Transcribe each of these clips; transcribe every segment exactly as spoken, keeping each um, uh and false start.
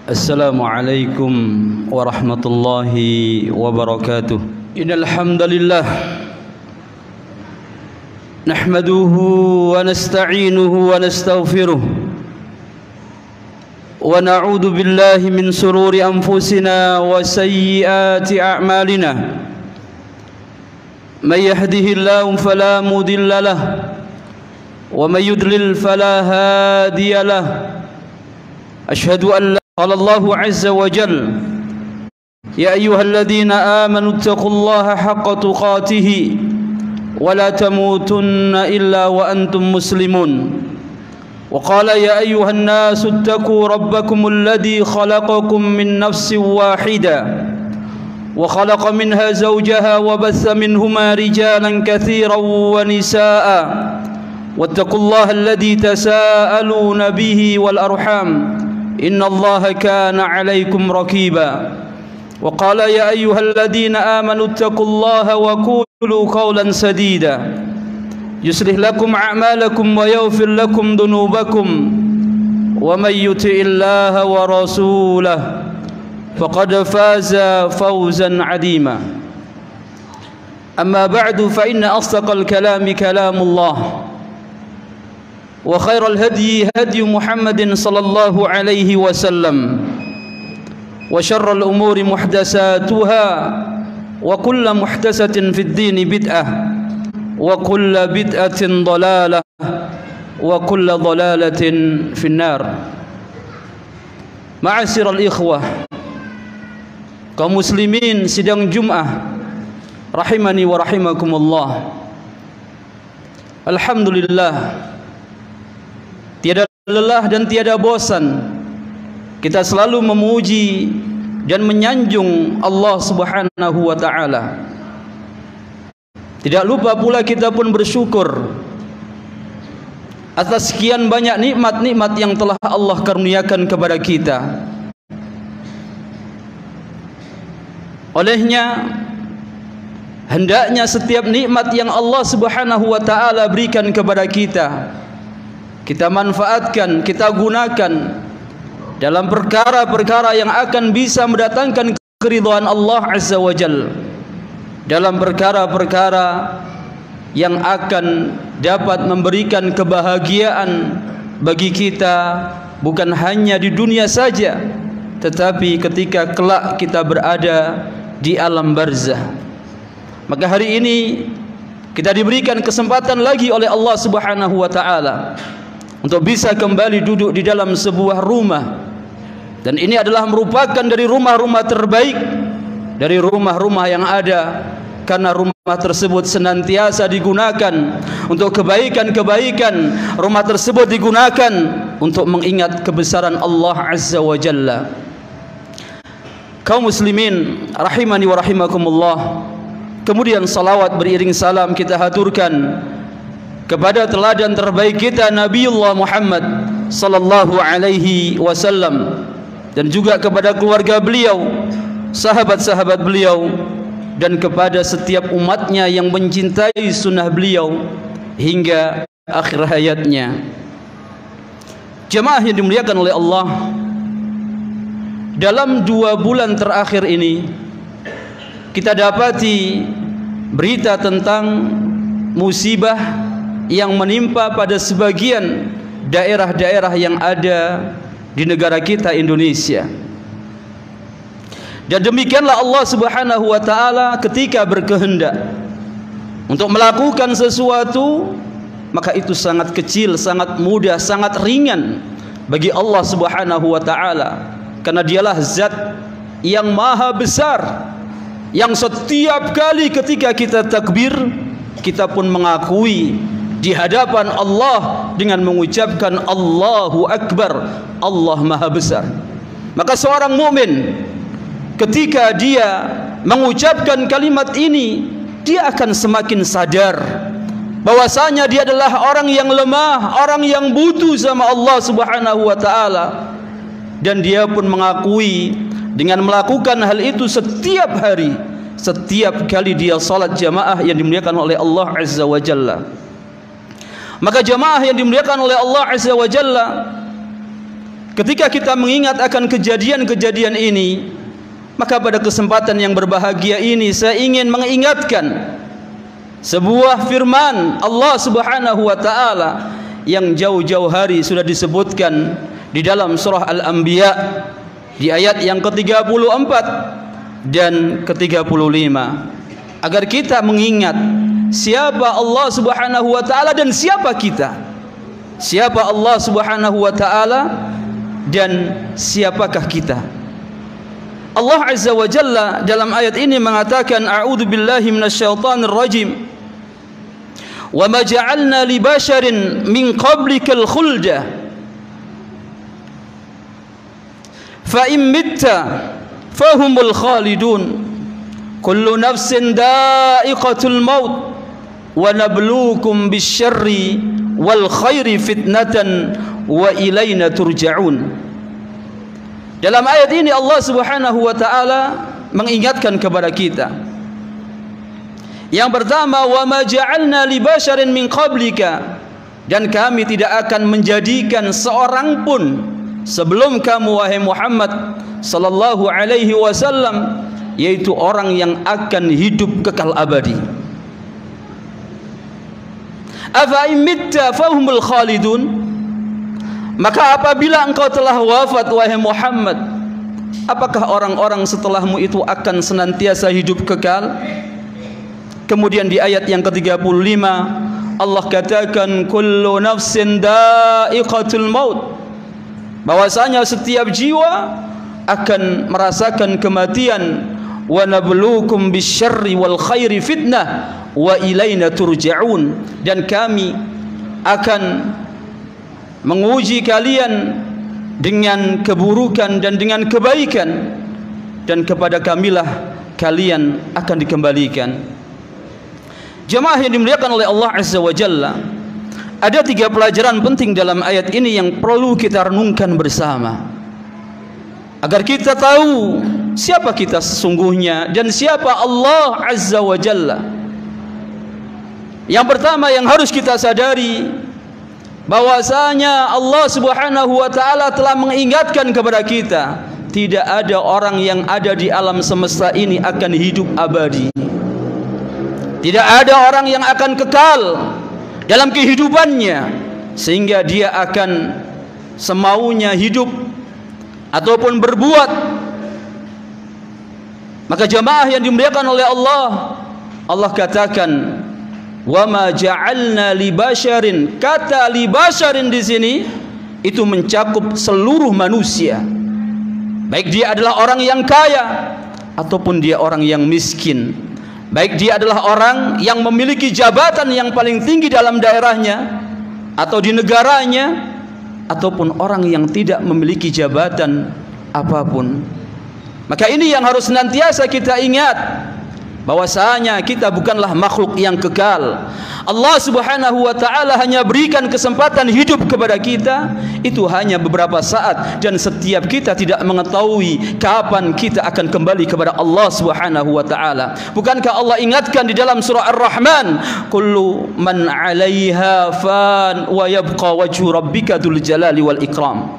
Assalamualaikum warahmatullahi wabarakatuh. Innal hamdalillah nahmaduhu wa nasta'inuhu wa nastaghfiruh wa na'udzu billahi min shururi anfusina wa sayyiati a'malina. May yahdihillahu fala mudilla lahu wa may yudlil fala hadiya lahu. Asyhadu an la قال الله عز وجل يا أيها الذين آمنوا اتقوا الله حق تقاته ولا تموتن إلا وأنتم مسلمون. وقال يا أيها الناس اتقوا ربكم الذي خلقكم من نفس واحدة وخلق منها زوجها وبث منهما رجالا كثيرا ونساء واتقوا الله الذي تساءلون به والأرحام إن الله كان عليكم رقيبا. وقال يا أيها الذين آمنوا اتقوا الله وقولوا قولا سديدا يصلح لكم أعمالكم ويغفر لكم ذنوبكم ومن يطع الله ورسوله فقد فاز فوزا عظيما. أما بعد فإن أصدق الكلام كلام الله وخير الهدي هدي محمد صلى الله عليه وسلم وشر الأمور محدثاتها وكل محدثة في الدين بدعة وكل بدعة ضلالة وكل ضلالة في النار. معاشر الإخوة kaum muslimin sidang Jum'ah rahimani wa rahimakumullah. Alhamdulillah, tiada lelah dan tiada bosan kita selalu memuji dan menyanjung Allah Subhanahu wa taala. Tidak lupa pula kita pun bersyukur atas sekian banyak nikmat-nikmat yang telah Allah karuniakan kepada kita. Olehnya hendaknya setiap nikmat yang Allah Subhanahu wa taala berikan kepada kita kita manfaatkan, kita gunakan dalam perkara-perkara yang akan bisa mendatangkan keridhaan Allah Azza wa Jalla, dalam perkara-perkara yang akan dapat memberikan kebahagiaan bagi kita bukan hanya di dunia saja, tetapi ketika kelak kita berada di alam barzah. Maka hari ini kita diberikan kesempatan lagi oleh Allah Subhanahu wa taala untuk bisa kembali duduk di dalam sebuah rumah, dan ini adalah merupakan dari rumah-rumah terbaik dari rumah-rumah yang ada, karena rumah tersebut senantiasa digunakan untuk kebaikan-kebaikan. Rumah tersebut digunakan untuk mengingat kebesaran Allah Azza wa Jalla. Kaum muslimin rahimani wa rahimakumullah, kemudian salawat beriring salam kita haturkan kepada teladan terbaik kita Nabiullah Muhammad sallallahu alaihi wasallam, dan juga kepada keluarga beliau, sahabat-sahabat beliau, dan kepada setiap umatnya yang mencintai sunnah beliau hingga akhir hayatnya. Jemaah yang dimuliakan oleh Allah, dalam dua bulan terakhir ini kita dapati berita tentang musibah yang menimpa pada sebagian daerah-daerah yang ada di negara kita Indonesia. Dan demikianlah Allah Subhanahu wa taala ketika berkehendak untuk melakukan sesuatu, maka itu sangat kecil, sangat mudah, sangat ringan bagi Allah Subhanahu wa taala, karena dialah zat yang maha besar, yang setiap kali ketika kita takbir kita pun mengakui di hadapan Allah dengan mengucapkan Allahu Akbar, Allah maha besar. Maka seorang mukmin ketika dia mengucapkan kalimat ini, dia akan semakin sadar bahwasanya dia adalah orang yang lemah, orang yang butuh sama Allah Subhanahu wa taala, dan dia pun mengakui dengan melakukan hal itu setiap hari, setiap kali dia salat jamaah yang dimuliakan oleh Allah Azza wa Jalla. Maka jamaah yang dimuliakan oleh Allah Azza wa Jalla, ketika kita mengingat akan kejadian-kejadian ini, maka pada kesempatan yang berbahagia ini saya ingin mengingatkan sebuah firman Allah Subhanahu wa taala yang jauh-jauh hari sudah disebutkan di dalam surah Al-Anbiya di ayat yang ke tiga puluh empat dan ke tiga puluh lima, agar kita mengingat siapa Allah Subhanahu wa taala dan siapa kita. Siapa Allah Subhanahu wa taala dan siapakah kita? Allah Azza wa Jalla dalam ayat ini mengatakan, a'udzu billahi minasyaitonir rajim. Wa ma ja'alna li basharin min qablikal khulda fa in mitta fahumul khalidun kullu nafsin da'iqatul maut wa nabluukum bisyarri wal khairi fitnatan wa ilaina turja'un. Dalam ayat ini Allah Subhanahu wa taala mengingatkan kepada kita. Yang pertama, wa ma ja'alna li basharin min qablika, dan kami tidak akan menjadikan seorang pun sebelum kamu wahai Muhammad sallallahu alaihi wasallam, yaitu orang yang akan hidup kekal abadi. Afa imitta fahumul khalidun, maka apabila engkau telah wafat wahai Muhammad, apakah orang-orang setelahmu itu akan senantiasa hidup kekal? Kemudian di ayat yang ke tiga puluh lima Allah katakan, kullu nafsin da'iqatul maut, bahwasanya setiap jiwa akan merasakan kematian. Wa nabluukum bisyarri wal khairi fitnah wa ilaina turja'un, dan kami akan menguji kalian dengan keburukan dan dengan kebaikan, dan kepada kamilah kalian akan dikembalikan. Jemaah yang dimuliakan oleh Allah Azza wa Jalla, ada tiga pelajaran penting dalam ayat ini yang perlu kita renungkan bersama, agar kita tahu siapa kita sesungguhnya dan siapa Allah Azza wa Jalla. Yang pertama yang harus kita sadari, bahwasanya Allah Subhanahu wa taala telah mengingatkan kepada kita, tidak ada orang yang ada di alam semesta ini akan hidup abadi. Tidak ada orang yang akan kekal dalam kehidupannya sehingga dia akan semaunya hidup ataupun berbuat. Maka jemaah yang dimuliakan oleh Allah, Allah katakan, wa ma ja'alna li basharin, kata li basharin di sini itu mencakup seluruh manusia, baik dia adalah orang yang kaya ataupun dia orang yang miskin, baik dia adalah orang yang memiliki jabatan yang paling tinggi dalam daerahnya atau di negaranya, ataupun orang yang tidak memiliki jabatan apapun. Maka ini yang harus senantiasa kita ingat, bahwasanya kita bukanlah makhluk yang kekal. Allah Subhanahu wa taala hanya berikan kesempatan hidup kepada kita itu hanya beberapa saat, dan setiap kita tidak mengetahui kapan kita akan kembali kepada Allah Subhanahu wa taala. Bukankah Allah ingatkan di dalam surah Ar-Rahman, kullu man 'alaiha fan wa yabqa wajhu rabbika dzul jalali wal ikram.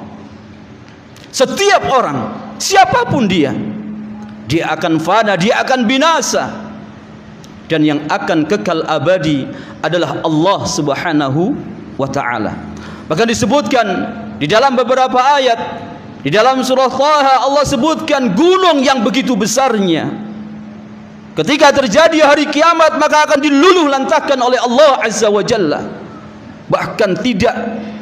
Setiap orang, siapapun dia, dia akan fana, dia akan binasa, dan yang akan kekal abadi adalah Allah Subhanahu wa taala. Bahkan disebutkan di dalam beberapa ayat di dalam surah Taha, Allah sebutkan gunung yang begitu besarnya. Ketika terjadi hari kiamat, maka akan diluluh lantahkan oleh Allah Azza wa Jalla. Bahkan tidak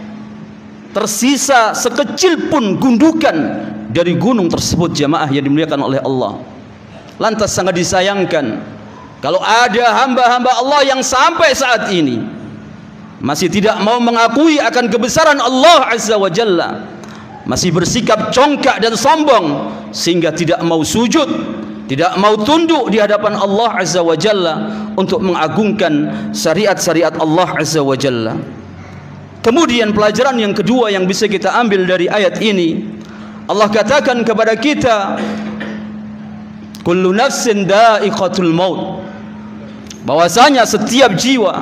tersisa sekecil pun gundukan dari gunung tersebut, jemaah yang dimuliakan oleh Allah. Lantas sangat disayangkan kalau ada hamba-hamba Allah yang sampai saat ini masih tidak mau mengakui akan kebesaran Allah Azza wa Jalla, masih bersikap congkak dan sombong sehingga tidak mau sujud, tidak mau tunduk di hadapan Allah Azza wa Jalla untuk mengagungkan syariat-syariat Allah Azza wa Jalla. Kemudian pelajaran yang kedua yang bisa kita ambil dari ayat ini, Allah katakan kepada kita, kullu nafsin da'iqatul maut, bahwasanya setiap jiwa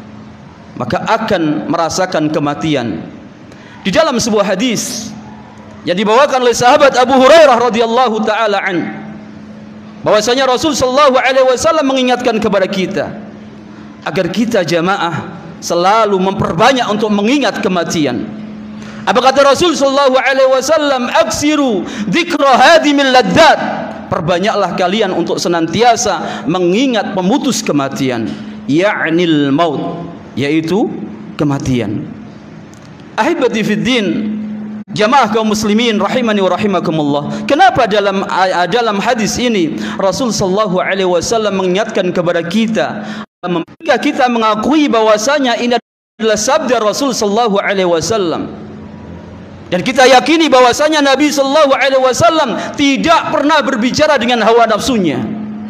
maka akan merasakan kematian. Di dalam sebuah hadis yang dibawakan oleh sahabat Abu Hurairah radhiyallahu taala an, bahwasanya Rasul sallallahu alaihi wasallam mengingatkan kepada kita agar kita jamaah selalu memperbanyak untuk mengingat kematian. Apa kata Rasul sallallahu alaihi wasallam? Aksiru dzikra hadimil ladzat. Perbanyaklah kalian untuk senantiasa mengingat pemutus kematian, ya'nil maut, yaitu kematian. Ahibati fiddin, jamaah kaum muslimin rahimani wa rahimakumullah. Kenapa dalam dalam hadis ini Rasul sallallahu alaihi wasallam mengingatkan kepada kita, ketika kita mengakui bahwasanya ini adalah sabda Rasul sallallahu alaihi wasallam, dan kita yakini bahwasanya Nabi sallallahu alaihi wasallam tidak pernah berbicara dengan hawa nafsunya,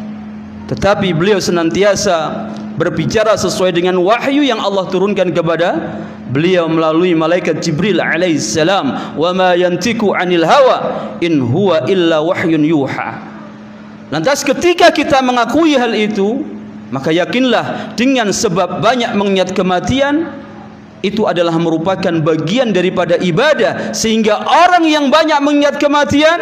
tetapi beliau senantiasa berbicara sesuai dengan wahyu yang Allah turunkan kepada beliau melalui malaikat Jibril alaihissalam. Wa ma yantiku anil hawa in huwa illa wahyun yuha. Lantas ketika kita mengakui hal itu, maka yakinlah dengan sebab banyak mengingat kematian itu adalah merupakan bagian daripada ibadah, sehingga orang yang banyak mengingat kematian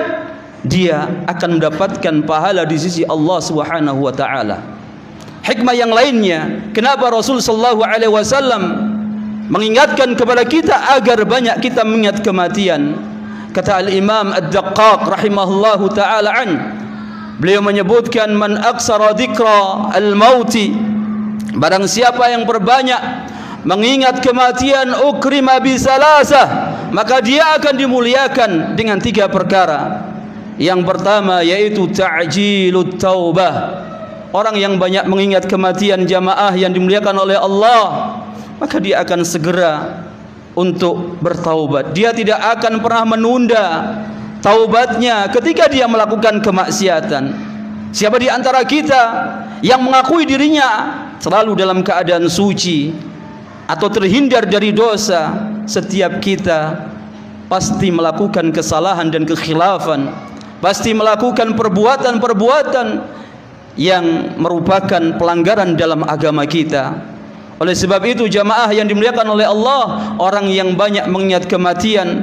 dia akan mendapatkan pahala di sisi Allah Subhanahu wa taala. Hikmah yang lainnya, kenapa Rasul sallallahu alaihi wasallam mengingatkan kepada kita agar banyak kita mengingat kematian? Kata Al-Imam Ad-Daqqaq rahimahullahu taala an, beliau menyebutkan man aksara dzikra al-mauti, barang siapa yang berbanyak mengingat kematian, ukrima bisalasah, maka dia akan dimuliakan dengan tiga perkara. Yang pertama yaitu ta'jilut taubah. Orang yang banyak mengingat kematian jamaah yang dimuliakan oleh Allah, maka dia akan segera untuk bertaubat. Dia tidak akan pernah menunda taubatnya ketika dia melakukan kemaksiatan. Siapa di antara kita yang mengakui dirinya selalu dalam keadaan suci atau terhindar dari dosa? Setiap kita pasti melakukan kesalahan dan kekhilafan, pasti melakukan perbuatan-perbuatan yang merupakan pelanggaran dalam agama kita. Oleh sebab itu jamaah yang dimuliakan oleh Allah, orang yang banyak mengingat kematian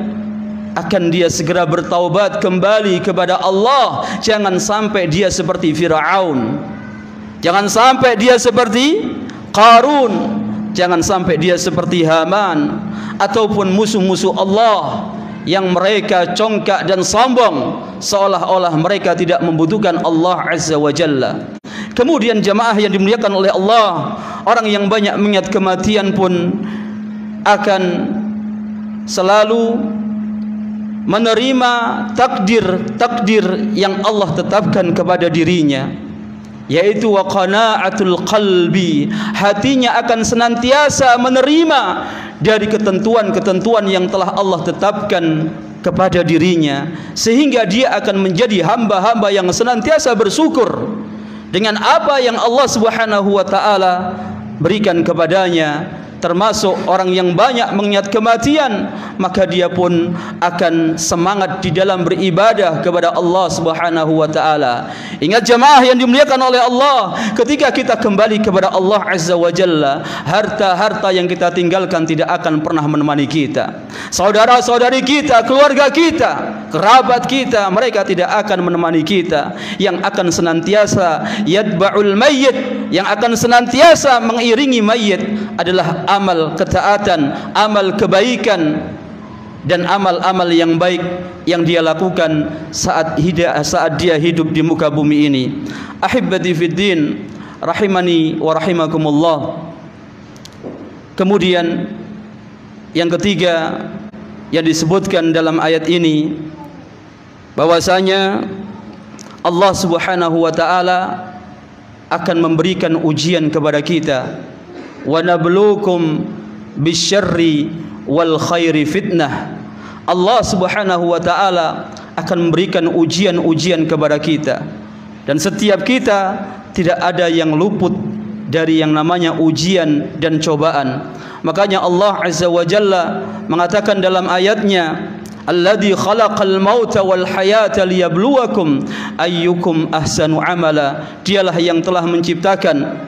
akan dia segera bertaubat kembali kepada Allah. Jangan sampai dia seperti Firaun, jangan sampai dia seperti Qarun, jangan sampai dia seperti Haman ataupun musuh-musuh Allah yang mereka congkak dan sombong seolah-olah mereka tidak membutuhkan Allah Azza wa Jalla. Kemudian jamaah yang dimuliakan oleh Allah, orang yang banyak mengingat kematian pun akan selalu menerima takdir-takdir yang Allah tetapkan kepada dirinya, yaitu wa qana'atul qalbi. Hatinya akan senantiasa menerima dari ketentuan-ketentuan yang telah Allah tetapkan kepada dirinya, sehingga dia akan menjadi hamba-hamba yang senantiasa bersyukur dengan apa yang Allah Subhanahu wa taala berikan kepadanya. Termasuk orang yang banyak mengingat kematian, maka dia pun akan semangat di dalam beribadah kepada Allah Subhanahu wa taala. Ingat jamaah yang dimuliakan oleh Allah, ketika kita kembali kepada Allah Azza wa Jalla, harta-harta yang kita tinggalkan tidak akan pernah menemani kita. Saudara-saudari kita, keluarga kita, kerabat kita, mereka tidak akan menemani kita. Yang akan senantiasa yatba'ul mayyit, yang akan senantiasa mengiringi mayit adalah amal ketaatan, amal kebaikan, dan amal-amal yang baik yang dia lakukan saat hidup, saat dia hidup di muka bumi ini. Ahibbati fiddin rahimani wa rahimakumullah. Kemudian yang ketiga yang disebutkan dalam ayat ini, bahwasanya Allah Subhanahu wa taala akan memberikan ujian kepada kita. Wa nabluukum bisyarri wal khairi fitnah. Allah Subhanahu wa taala akan memberikan ujian-ujian kepada kita, dan setiap kita tidak ada yang luput dari yang namanya ujian dan cobaan. Makanya Allah Azza wa Jalla mengatakan dalam ayatnya, alladzi khalaqal mauta wal hayata liyabluwakum ayyukum ahsanu amala. Dialah yang telah menciptakan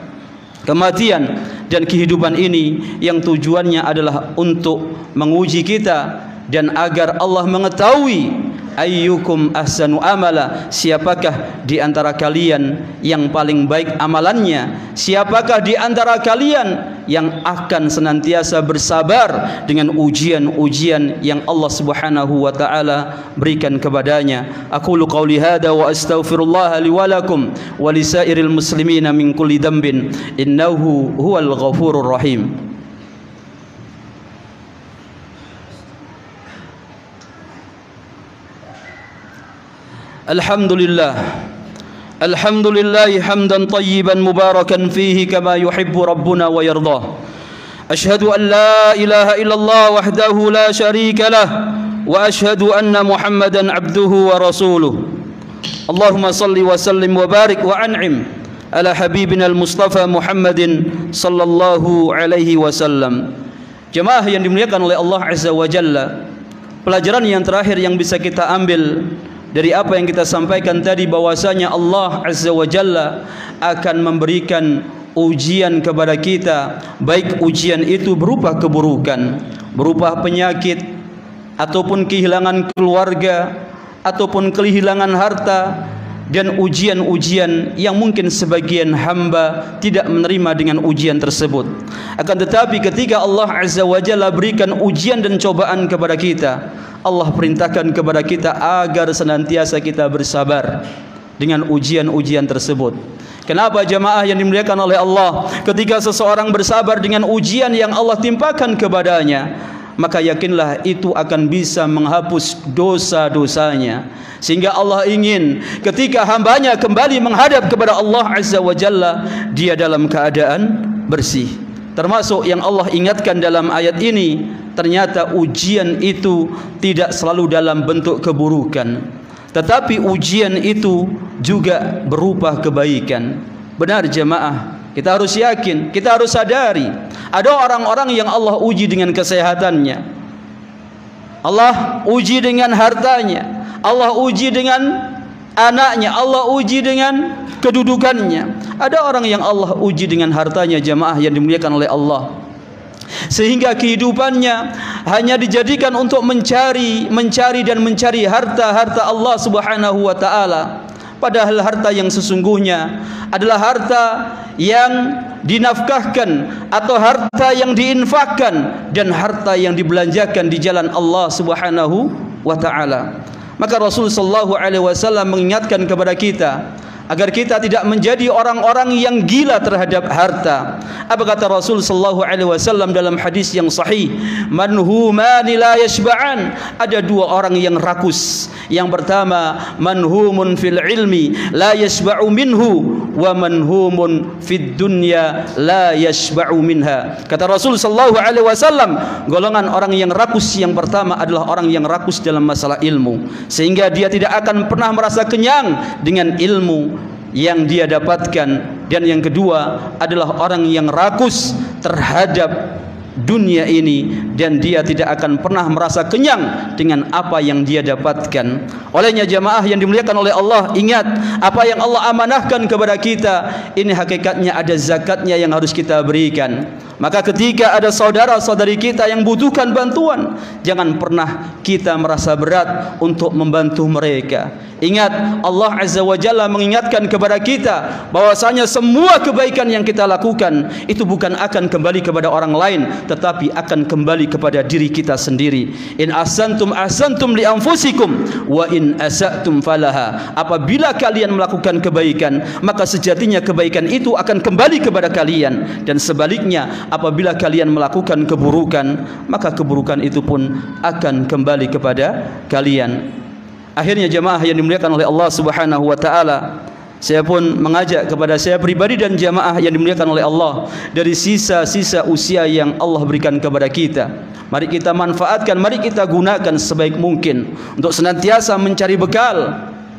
kematian dan kehidupan ini, yang tujuannya adalah untuk menguji kita dan agar Allah mengetahui ayyukum ahsanu amala, siapakah di antara kalian yang paling baik amalannya, siapakah di antara kalian yang akan senantiasa bersabar dengan ujian-ujian yang Allah Subhanahu wa taala berikan kepadanya. Aqulu qauli hadza wa astaghfirullah li wa lakum wa lisairil muslimina min kulli dhanbin innahu huwal ghafurur rahim. Alhamdulillah, alhamdulillah hamdan tayyiban mubarakan fihi kama yuhibbu rabbuna wa yardah. Ashhadu an la ilaha illallah wahdahu la syarika lah, wa ashhadu anna Muhammadan abduhu wa rasuluh. Allahumma salli wa sallim wa barik wa an'im ala habibina al-Mustafa Muhammadin sallallahu alaihi wasallam. Jemaah yang dimuliakan oleh Allah Azza wa Jalla, pelajaran yang terakhir yang bisa kita ambil dari apa yang kita sampaikan tadi, bahwasanya Allah Azza wa Jalla akan memberikan ujian kepada kita, baik ujian itu berupa keburukan, berupa penyakit, ataupun kehilangan keluarga, ataupun kehilangan harta, dan ujian-ujian yang mungkin sebagian hamba tidak menerima dengan ujian tersebut. Akan tetapi ketika Allah Azza wa Jalla berikan ujian dan cobaan kepada kita, Allah perintahkan kepada kita agar senantiasa kita bersabar dengan ujian-ujian tersebut. Kenapa jamaah yang dimuliakan oleh Allah? Ketika seseorang bersabar dengan ujian yang Allah timpakan kepadanya, maka yakinlah itu akan bisa menghapus dosa-dosanya. Sehingga Allah ingin ketika hambanya kembali menghadap kepada Allah Azza wa Jalla, dia dalam keadaan bersih. Termasuk yang Allah ingatkan dalam ayat ini, ternyata ujian itu tidak selalu dalam bentuk keburukan, tetapi ujian itu juga berupa kebaikan. Benar jemaah, kita harus yakin, kita harus sadari, ada orang-orang yang Allah uji dengan kesehatannya, Allah uji dengan hartanya, Allah uji dengan anaknya, Allah uji dengan kedudukannya. Ada orang yang Allah uji dengan hartanya jemaah yang dimuliakan oleh Allah, sehingga kehidupannya hanya dijadikan untuk mencari, mencari dan mencari harta-harta Allah Subhanahu wa taala. Padahal harta yang sesungguhnya adalah harta yang dinafkahkan atau harta yang diinfakkan dan harta yang dibelanjakan di jalan Allah Subhanahu wa taala. Maka Rasul sallallahu alaihi wasallam mengingatkan kepada kita agar kita tidak menjadi orang-orang yang gila terhadap harta. Apa kata Rasul sallallahu alaihi wasallam dalam hadis yang sahih? Manhumani la yashba'an. Ada dua orang yang rakus. Yang pertama, manhumun fil ilmi la yashba'u minhu, wa manhumun fid dunya la yashba'u minha. Kata Rasul sallallahu alaihi wasallam, golongan orang yang rakus yang pertama adalah orang yang rakus dalam masalah ilmu, sehingga dia tidak akan pernah merasa kenyang dengan ilmu yang dia dapatkan. Dan yang kedua adalah orang yang rakus terhadap dunia ini, dan dia tidak akan pernah merasa kenyang dengan apa yang dia dapatkan. Olehnya jamaah yang dimuliakan oleh Allah, ingat apa yang Allah amanahkan kepada kita ini hakikatnya ada zakatnya yang harus kita berikan. Maka ketika ada saudara-saudari kita yang butuhkan bantuan, jangan pernah kita merasa berat untuk membantu mereka. Ingat, Allah Azza wa Jalla mengingatkan kepada kita bahwasanya semua kebaikan yang kita lakukan itu bukan akan kembali kepada orang lain, tetapi akan kembali kepada diri kita sendiri. In ahsantum ahsantum li anfusikum wa in asatum falaha. Apabila kalian melakukan kebaikan, maka sejatinya kebaikan itu akan kembali kepada kalian, dan sebaliknya apabila kalian melakukan keburukan, maka keburukan itu pun akan kembali kepada kalian. Akhirnya jemaah yang dimuliakan oleh Allah Subhanahu wa taala, saya pun mengajak kepada saya pribadi dan jamaah yang dimuliakan oleh Allah, dari sisa-sisa usia yang Allah berikan kepada kita, mari kita manfaatkan, mari kita gunakan sebaik mungkin untuk senantiasa mencari bekal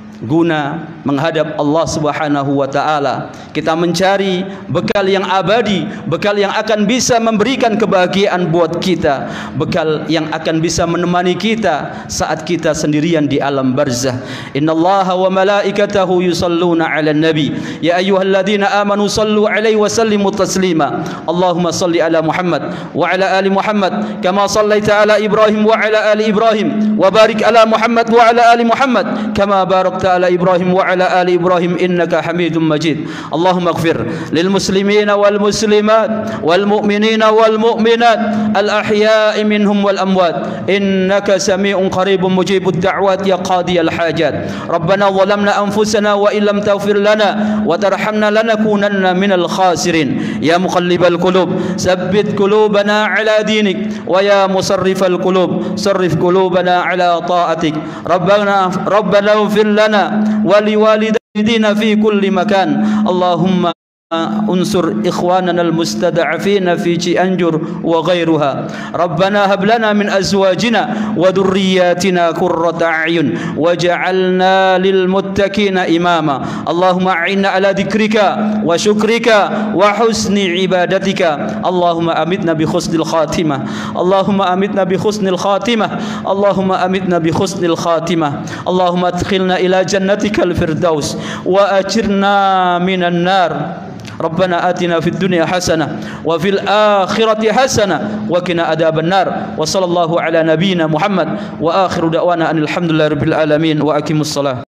guna menghadap Allah Subhanahu wa taala. Kita mencari bekal yang abadi, bekal yang akan bisa memberikan kebahagiaan buat kita, bekal yang akan bisa menemani kita saat kita sendirian di alam barzah. Innallaha wa malaikatahu yusalluna 'alan nabi ya ayyuhalladzina amanu sallu 'alaihi wa sallimu taslima. Allahumma salli ala Muhammad wa ala ali Muhammad kama sallaita ala Ibrahim wa ala ali Ibrahim wa barik ala Muhammad wa ala ali Muhammad kama barakta على إبراهيم وعلى آل إبراهيم إنك حميد مجيد. اللهم اغفر للمسلمين والمسلمات والمؤمنين والمؤمنات الأحياء منهم والأموات إنك سميع قريب مجيب الدعوات يا قاضي الحاجات. ربنا ظلمنا أنفسنا وإن لم تغفر لنا وترحمنا لنكونن من الخاسرين. يا مقلب القلوب ثبت قلوبنا على دينك ويا مصرف القلوب صرف قلوبنا على طاعتك. ربنا ربنا اغفر لنا ولوالدينا في كل مكان. اللهم انصر إخواننا المستضعفين في جئنجر وغيرها. ربنا هب لنا من أزواجنا وذرياتنا قرة أعين واجعلنا للمتقين إماما. اللهم أعنا على ذكرك وشكرك وحسن عبادتك. اللهم أمتنا بحسن الخاتمة. اللهم أمتنا بحسن الخاتمة. اللهم أمتنا بحسن الخاتمة. اللهم ادخلنا إلى جنتك الفردوس وأجرنا من النار. ربنا آتنا في الدنيا حسنة وفي الآخرة حسنة وقنا عذاب النار. وصلى الله على نبينا محمد وآخر دعوانا أن الحمد لله رب العالمين وأقيموا الصلاة.